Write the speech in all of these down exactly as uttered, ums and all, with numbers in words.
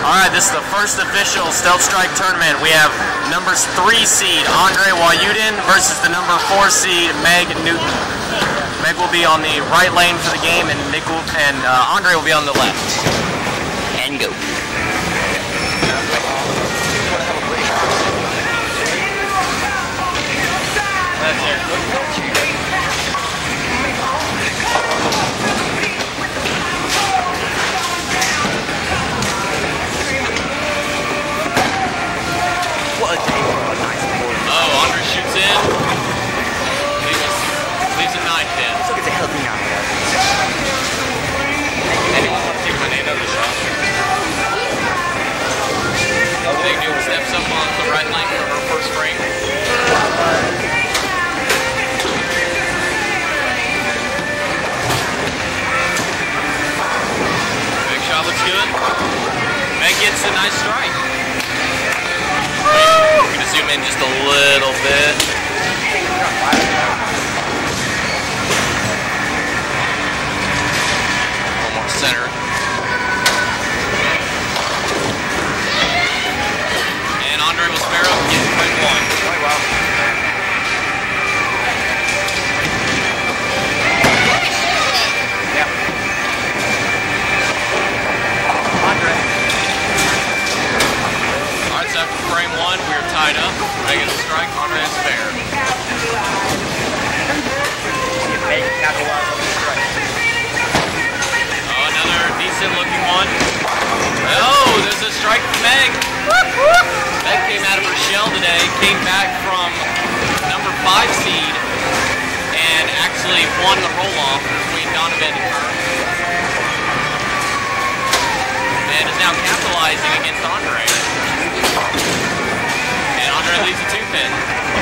Alright, this is the first official Stealth Strike tournament. We have number three seed Andre Wahyudin versus the number four seed Meg Newton. Meg will be on the right lane for the game, and Nick will, and uh, Andre will be on the left. And go. That's it. What a day for a nice board. Oh, Andre shoots in. Leaves, leaves a nine pin. Let's look at the helping out. Anyone want to take my name out of the shot? Meg Newton steps up on the right lane for her first frame. Big shot looks good. Meg gets a nice strike. I'm going to zoom in just a little bit. One more center. And Andre will spare up and get frame one. Oh, wow. Yeah. Andre. Alright, so after frame one, we are tied up. Meg gets a strike, Andre has spare. Meg capitalized on the strike. Oh, another decent looking one. Oh, there's a strike for Meg. Meg came out of her shell today, came back from number five seed, and actually won the roll-off between Donovan and her. And is now capitalizing against Andre. And Andre leaves a two pin.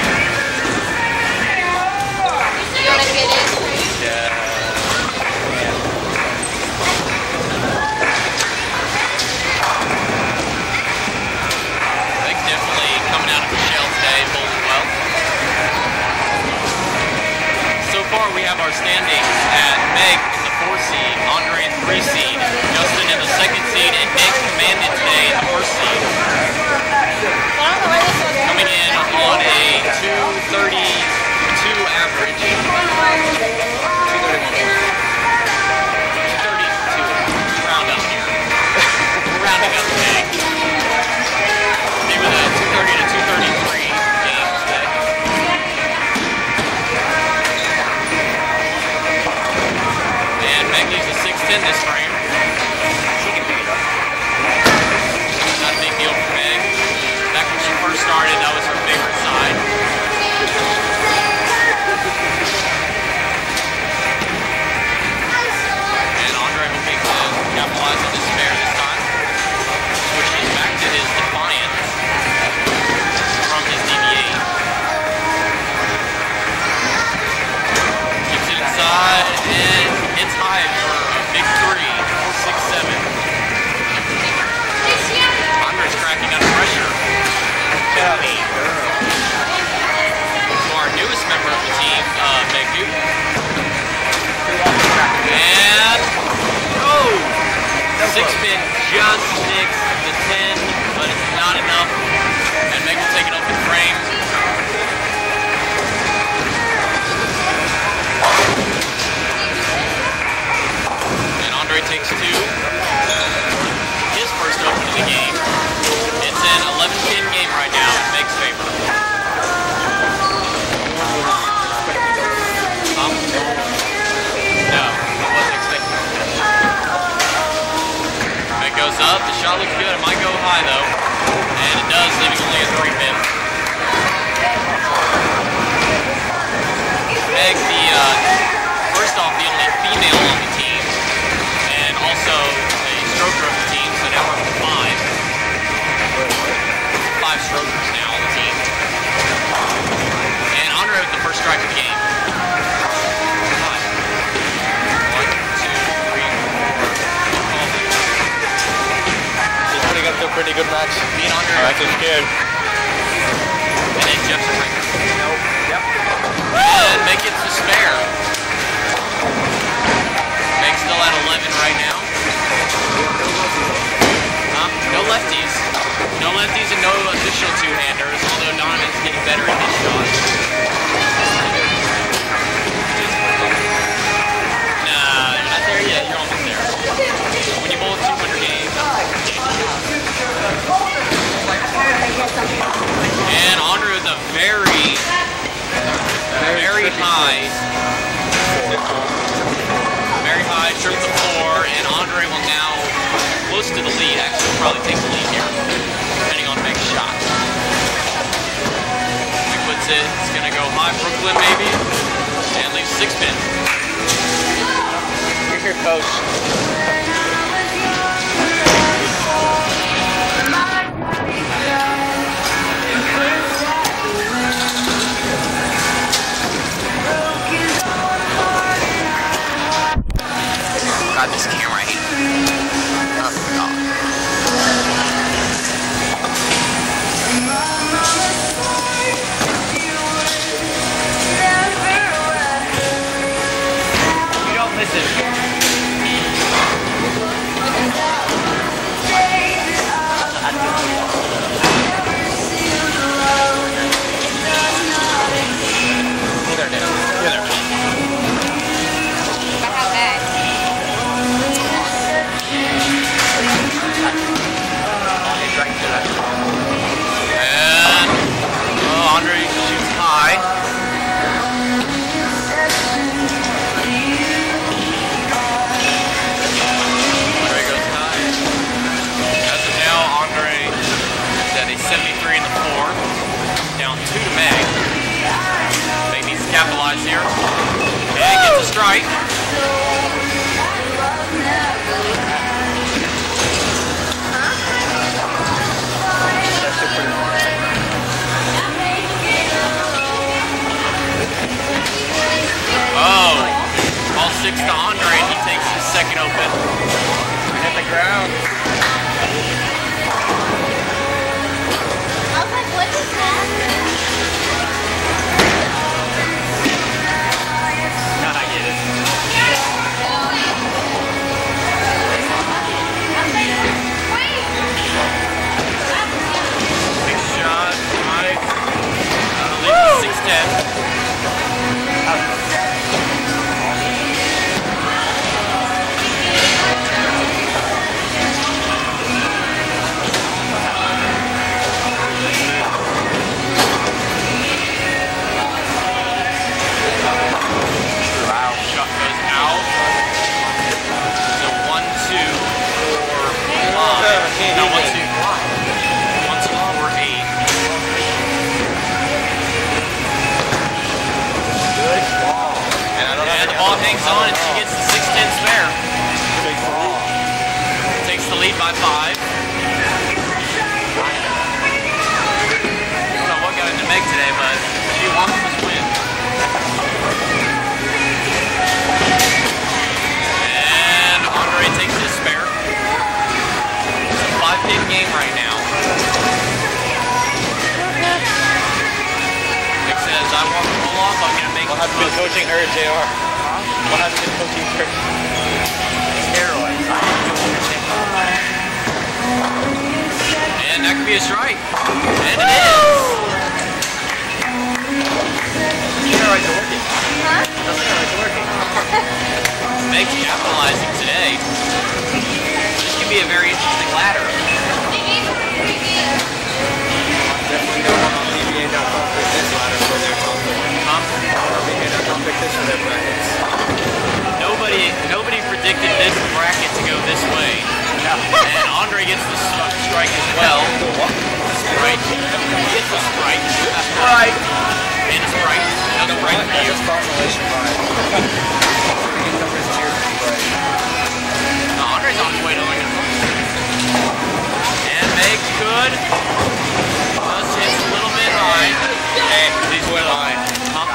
Yeah. Meg's definitely coming out of the shell today, bowling well. So far we have our standings at Meg in the four seed, Andre in three seed, Justin in the second seed, and Nick commanded today in the first seed. Coming in on a two thirty-two average. two thirty-two. Round up here. We're rounding up today. Maybe the two thirty to two thirty-three game today. And Meg needs a six ten this frame. She can pick it up. Not a big deal for Meg. Back when she first started, that was her favorite side. And Andre hoping to capitalize on this spare this time. Switches back to his Defiant from his D V eight. Keeps it inside and hits high for a big three. four six seven. Andre's cracking under pressure. Kelly. To our newest member of the team, uh, Meg Newton. And, oh! Six pin just nicks the ten, but it's not enough. And Meg will take it up in frame. And Andre takes two. His first open of the game. It's an eleven pin game right now in Meg's favor. Um, no, I wasn't expecting that. Meg goes up, the shot looks good, it might go high though. And it does, leaving only a three pin. Meg, the, uh, first off, the only female on the team, and also a stroker of the team, so now we're up to five. Five strokers now on the team. And Andre with the first strike of the game. One, two, three, four, five. It's pretty good, still pretty good match. Me and Andre. I'm actually scared. And then Jeff's right. Nope. Yep. And Meg gets the spare. Meg's still at eleven right now. Huh? No lefties. No lefties and no official two-handers, although Donovan's getting better at his shots. Nah, you're not there yet. You're almost there. When you bowl a two hundred game. And Andre with a very, very high, very high, triple the floor, and Andre will now close to the lead. Actually, probably take the lead here, depending on Meg's shot. He puts it. It's gonna go high, Brooklyn maybe, and leaves six pin. Here's your coach. God, this camera, I hate it. Oh, God. You don't listen. You're there, Dan. You're there. But how bad? And oh, Andre shoots high. Andre goes high. As of now, Andre is at a seventy-three in the four. Down two to Meg. Meg needs to capitalize here. And gets a strike. Oh, all six to Andre, and he takes his second open. Hit the ground. I was like, what just happened? No, I get it. Big shot, Mike. Uh, leads six ten. No, one, two. One, two, four, eight. Good ball. And, I don't and the ball hangs on and she gets the six ten spare. Takes the lead by five. I don't know what got into Meg today, but she wants this win. And Andre takes his spare. Five-pin game right now. Nick says, I want to pull off, I'm going to make What have you been coaching her, J R? Huh? What have you been coaching her? Steroids. And that could be a strike. And it is. Steroids are working. Huh? The steroids are working. Meg's capitalizing today. This could be a very interesting ladder. Definitely go on B B A dot com for this ladder for their top one. Huh? B B A dot com pick this for their brackets. Nobody, nobody predicted this bracket to go this way. And Andre gets the strike as well. Strike. He gets the strike. Right. And a strike. Another strike for you. Just formulation vibe. No, Andre's on his way to winning. And Meg could. Just hits a little bit high. Hey, he's way high. Huh?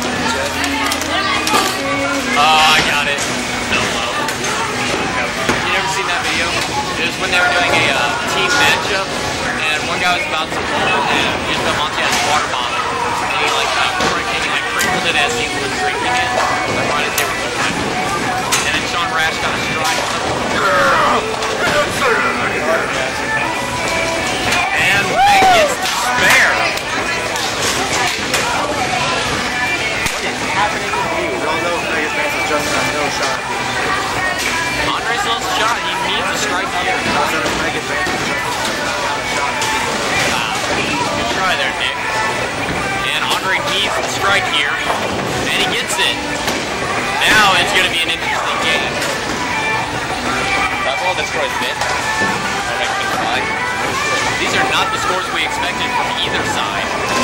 Oh, I got it. So low. You never seen that video? It was when they were doing a uh, team matchup, and one guy was about to pull, and he just got Monty had his water bottle, and he like uh, crinkled, he like crinkled it as he was drinking it, like right as they were going. And then Sean Rash got a strike. strike here, and he gets it. Now it's going to be an interesting game. That ball destroys mid. Or makes me fly. These are not the scores we expected from either side.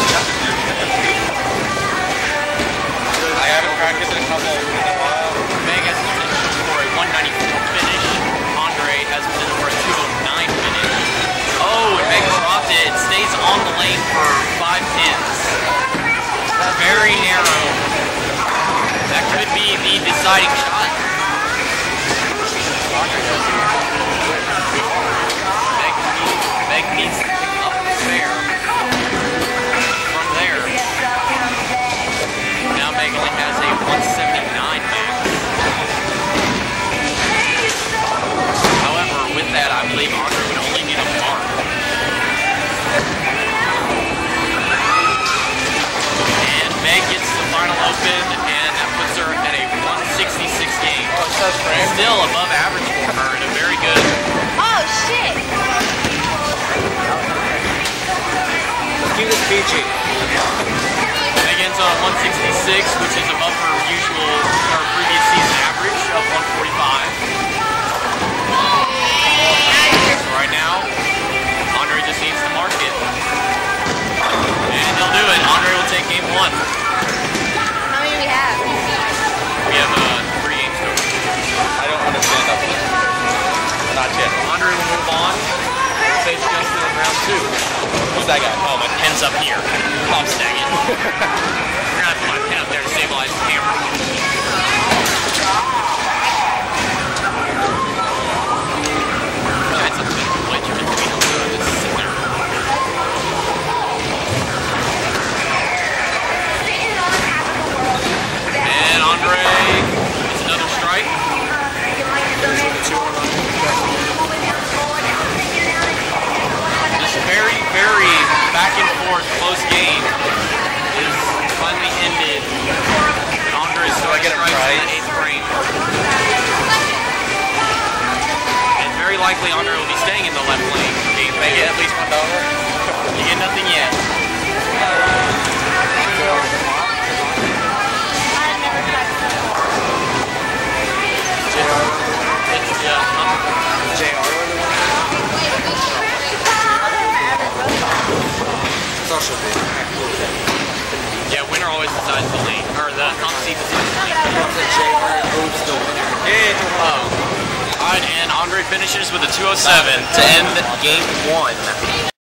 I haven't practiced in a couple in a while. Meg has potential for a one ninety-four finish. Andre has potential for a two oh nine finish. Oh, and Meg dropped it. Stays on the lane for five pins. Very narrow. That could be the deciding shot. Meg needs, Meg needs to pick up the spare. From there. Now Megan has a one seventy-nine max. However, with that, I believe Andre would only need a mark. And Meg gets the final open, and that puts her at a one sixty-six game. Still above average for her, and a very good. Oh shit! Let's keep this P G. Megan's on one sixty-six, which is above her usual, her previous season average of one forty-five. So right now, Andre just needs to mark it. And he'll do it. Andre will take game one. How many do we have? We have uh, three games to go. I don't understand that one. Not yet. Andre will move on. Face Justin in round two. Who's that guy? Oh, my pin's up here. Pop stag it. I'm gonna have to put my pin up there to stabilize the camera. That's a bit of a wedge in between them, so this is in there. And Andre gets another strike. This very, very back and forth close game is finally ended. And Andre is still get a strikes in prize? the eighth frame. And very likely Andre will be staying in the left lane. Game They get at least one dollar. You get nothing yet. I've never tried to. It's, yeah, huh? J R Social big. Yeah, winner always decides the lane, or the top seed decides the lane. Yeah. Oh. Alright, and Andre finishes with a two oh seven to end game one.